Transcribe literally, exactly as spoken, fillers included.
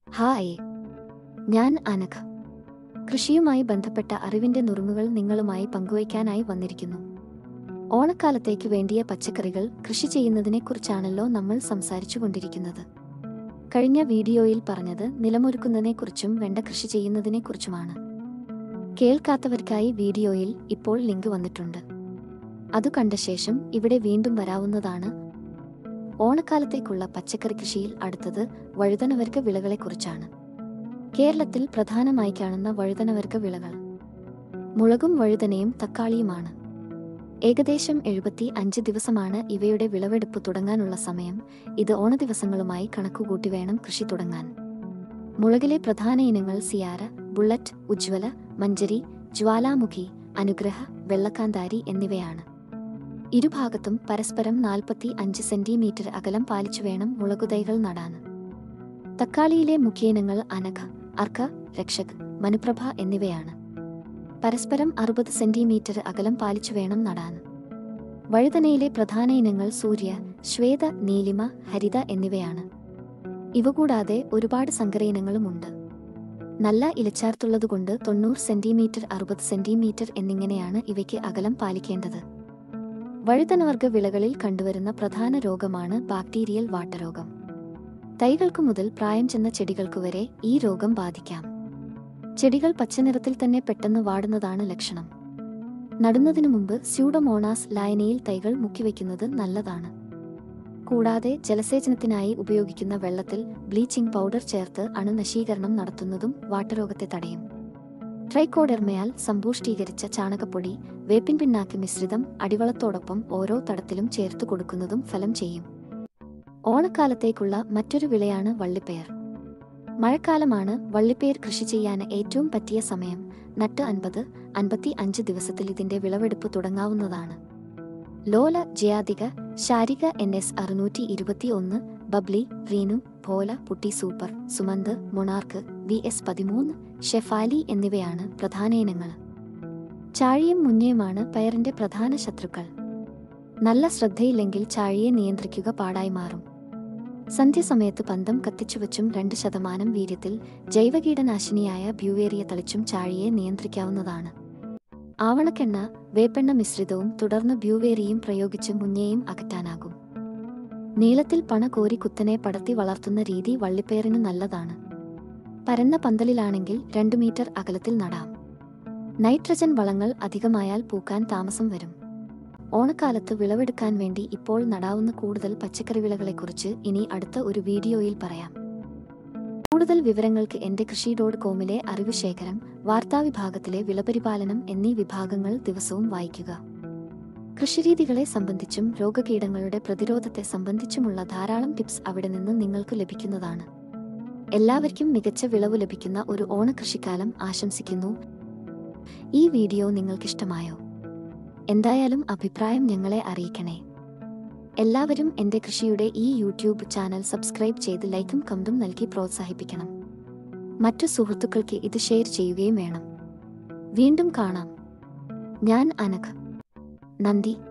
Hi, ഞാൻ അനഘ. കൃഷിയുമായി ബന്ധപ്പെട്ട അറിവിന്റെ നുറുങ്ങുകൾ നിങ്ങളുമായി പങ്കുവയ്ക്കാനായി വന്നിരിക്കുന്നു. ഓണക്കാലത്തേക്ക് വേണ്ടിയ പച്ചക്കറികൾ കൃഷി ചെയ്യുന്നതിനെക്കുറിച്ചാണല്ലോ നമ്മൾ സംസാരിച്ചു കൊണ്ടിരിക്കുന്നത്. കഴിഞ്ഞ വീഡിയോയിൽ പറഞ്ഞത് നിലമൊരുക്കുന്നതിനെക്കുറിച്ചും വെണ്ട കൃഷി ചെയ്യുന്നതിനെക്കുറിച്ചുമാണ്. കേൾക്കാത്തവർക്കായി വീഡിയോയിൽ ഇപ്പോൾ ലിങ്ക് വന്നിട്ടുണ്ട്. അതു കണ്ട ശേഷം ഇവിടെ വീണ്ടും വരാവുന്നതാണ്. ഓണക്കാലത്തേക്കുള്ള പച്ചക്കറി കൃഷിയിൽ അടുത്തത് വഴുതനവർഗ വിളകളെക്കുറിച്ചാണ്. കേരളത്തിൽ പ്രധാനമായി കാണുന്ന വഴുതനവർഗ വിളകൾ മുളകും വഴുതനയും തക്കാളിയുമാണ്. ഏകദേശം എഴുപത്തി അഞ്ച് ദിവസമാണ് ഇവയുടെ വിളവെടുപ്പ് തുടങ്ങാനുള്ള സമയം. ഇത് ഓണദിവസങ്ങളുമായി കണക്കുകൂട്ടി വേണം കൃഷി തുടങ്ങാൻ. മുളകിലെ പ്രധാന ഇനങ്ങൾ സിയാര, ബുള്ളറ്റ്, ഉജ്വല, മഞ്ചരി, ജ്വാലാമുഖി, അനുഗ്രഹ, വെള്ളക്കാന്താരി എന്നിവയാണ്. ഇരുഭാഗത്തും പരസ്പരം നാൽപ്പത്തി അഞ്ച് സെന്റിമീറ്റർ അകലം പാലിച്ചു വേണം മുളകുതൈകൾ നടാൻ. തക്കാളിയിലെ മുഖ്യയിനങ്ങൾ അനഘ, അർക്ക, രക്ഷക്, മനുപ്രഭ എന്നിവയാണ്. പരസ്പരം അറുപത് സെന്റിമീറ്റർ അകലം പാലിച്ചു വേണം നടാൻ. വഴുതനയിലെ പ്രധാന ഇനങ്ങൾ സൂര്യ, ശ്വേത, നീലിമ, ഹരിത എന്നിവയാണ്. ഇവ കൂടാതെ ഒരുപാട് സങ്കര ഇനങ്ങളുമുണ്ട്. നല്ല ഇലച്ചാർത്തുള്ളതുകൊണ്ട് തൊണ്ണൂറ് സെന്റിമീറ്റർ അറുപത് സെന്റിമീറ്റർ എന്നിങ്ങനെയാണ് ഇവയ്ക്ക് അകലം പാലിക്കേണ്ടത്. വഴുതനവർഗ വിളകളിൽ കണ്ടുവരുന്ന പ്രധാന രോഗമാണ് ബാക്ടീരിയൽ വാട്ടരോഗം. തൈകൾക്കു മുതൽ പ്രായം ചെന്ന ചെടികൾക്കു വരെ ഈ രോഗം ബാധിക്കാം. ചെടികൾ പച്ചനിറത്തിൽ തന്നെ പെട്ടെന്ന് വാടുന്നതാണ് ലക്ഷണം. നടുന്നതിനു മുമ്പ് സ്യൂഡോമോണാസ് ലായനിയിൽ തൈകൾ മുക്കിവെക്കുന്നത് നല്ലതാണ്. കൂടാതെ ജലസേചനത്തിനായി ഉപയോഗിക്കുന്ന വെള്ളത്തിൽ ബ്ലീച്ചിംഗ് പൗഡർ ചേർത്ത് അണുനശീകരണം നടത്തുന്നതും വാട്ടരോഗത്തെ തടയും. ട്രൈക്കോഡെർമയാൽ സമ്പുഷ്ടീകരിച്ച ചാണകപ്പൊടി, വേപ്പിൻ പിണ്ണാക്ക് മിശ്രിതം അടിവളത്തോടൊപ്പം ഓരോ തടത്തിലും ചേർത്തു കൊടുക്കുന്നതും ഫലം ചെയ്യും. ഓണക്കാലത്തേക്കുള്ള മറ്റൊരു വിളയാണ് വള്ളിപ്പയർ. മഴക്കാലമാണ് വള്ളിപ്പയർ കൃഷി ചെയ്യാൻ ഏറ്റവും പറ്റിയ സമയം. നട്ട് അൻപത് അൻപത്തി അഞ്ച് ദിവസത്തിൽ ഇതിന്റെ വിളവെടുപ്പ് തുടങ്ങാവുന്നതാണ്. ലോല, ജയാതിക, ശാരിക, എൻ എസ് അറുന്നൂറ്റി ഇരുപത്തി ഒന്ന്, ബബ്ലി, റീനു, ഭോല, പുട്ടി super, Sumanth, Monarch, V S പതിമൂന്ന്, ഷെഫാലി എന്നിവയാണ് പ്രധാന ഇനങ്ങൾ. ചാഴിയും മുഞ്ഞയുമാണ് പയറിന്റെ പ്രധാന ശത്രുക്കൾ. നല്ല ശ്രദ്ധയില്ലെങ്കിൽ ചാഴിയെ നിയന്ത്രിക്കുക പാടായി മാറും. സന്ധ്യസമയത്ത് പന്തം കത്തിച്ചുവച്ചും രണ്ട് ശതമാനം വീര്യത്തിൽ ജൈവകീടനാശിനിയായ ബ്യൂവേറിയ തളിച്ചും ചാഴിയെ നിയന്ത്രിക്കാവുന്നതാണ്. ആവണക്കെണ്ണ, വേപ്പെണ്ണ മിശ്രിതവും തുടർന്ന് ബ്യൂവേറിയും പ്രയോഗിച്ച് മുഞ്ഞയെയും അകറ്റാനാകും. നീളത്തിൽ പണ കോരി കുത്തനെ പടർത്തി വളർത്തുന്ന രീതി വള്ളിപ്പയറിന് നല്ലതാണ്. പരന്ന പന്തലിലാണെങ്കിൽ രണ്ടു മീറ്റർ അകലത്തിൽ നടാം. നൈട്രജൻ വളങ്ങൾ അധികമായാൽ പൂക്കാൻ താമസം വരും. ഓണക്കാലത്ത് വിളവെടുക്കാൻ വേണ്ടി ഇപ്പോൾ നടാവുന്ന കൂടുതൽ പച്ചക്കറി വിളകളെക്കുറിച്ച് ഇനി അടുത്ത ഒരു വീഡിയോയിൽ പറയാം. കൂടുതൽ വിവരങ്ങൾക്ക് എന്റെ കൃഷി ഡോട്ട് കോമിലെ അറിവ് ശേഖരം, വാർത്താവിഭാഗത്തിലെ വിളപരിപാലനം എന്നീ വിഭാഗങ്ങൾ ദിവസവും വായിക്കുക. കൃഷിരീതികളെ സംബന്ധിച്ചും രോഗകീടങ്ങളുടെ പ്രതിരോധത്തെ സംബന്ധിച്ചുമുള്ള ധാരാളം ടിപ്സ് അവിടെ നിന്ന് നിങ്ങൾക്ക് ലഭിക്കുന്നതാണ്. എല്ലാവർക്കും മികച്ച വിളവ് ലഭിക്കുന്ന ഒരു ഓണകൃഷിക്കാലം ആശംസിക്കുന്നു. ഈ വീഡിയോ നിങ്ങൾക്കിഷ്ടമായോ? എന്തായാലും അഭിപ്രായം ഞങ്ങളെ അറിയിക്കണേ. എല്ലാവരും എന്റെ കൃഷിയുടെ ഈ യൂട്യൂബ് ചാനൽ സബ്സ്ക്രൈബ് ചെയ്ത് ലൈക്കും കമന്റും നൽകി പ്രോത്സാഹിപ്പിക്കണം. മറ്റു സുഹൃത്തുക്കൾക്ക് ഇത് ഷെയർ ചെയ്യുകയും വേണം. വീണ്ടും കാണാം. ഞാൻ അനഘ. നന്ദി.